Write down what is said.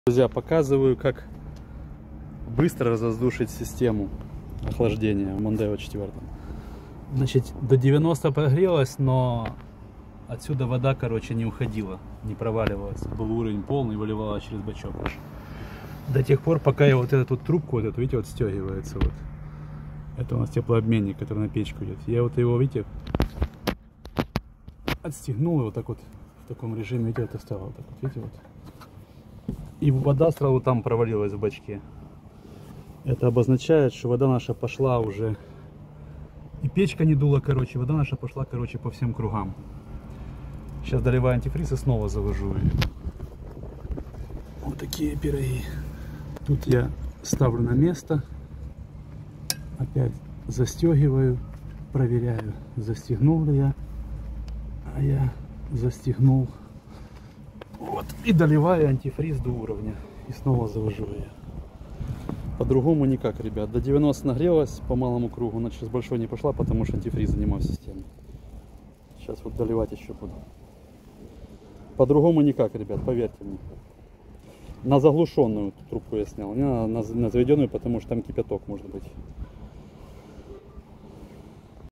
Друзья, показываю, как быстро разоздушить систему охлаждения в Mondeo 4. Значит, до 90 прогрелась, но отсюда вода, короче, не уходила, не проваливалась. Был уровень полный, выливала через бачок. До тех пор, пока я вот эту трубку, вот эту, видите, вот стягивается вот. Это у нас теплообменник, который на печку идет. Я вот его, видите, отстегнул его так вот в таком режиме, видите, вот оставил вот так вот, видите, вот. И вода сразу там провалилась в бачке. Это обозначает, что вода наша пошла уже. И печка не дула, короче. Вода наша пошла, короче, по всем кругам. Сейчас доливаю антифриз и снова завожу ее. Вот такие пироги. Тут я ставлю на место. Опять застегиваю. Проверяю, застегнул ли я. А я застегнул. Вот, и доливаю антифриз до уровня. И снова завожу ее. По-другому никак, ребят. До 90 нагрелась по малому кругу. Она сейчас большой не пошла, потому что антифриз занимал систему. Сейчас вот доливать еще буду. По-другому никак, ребят, поверьте мне. На заглушенную трубку я снял. Не на заведенную, потому что там кипяток может быть.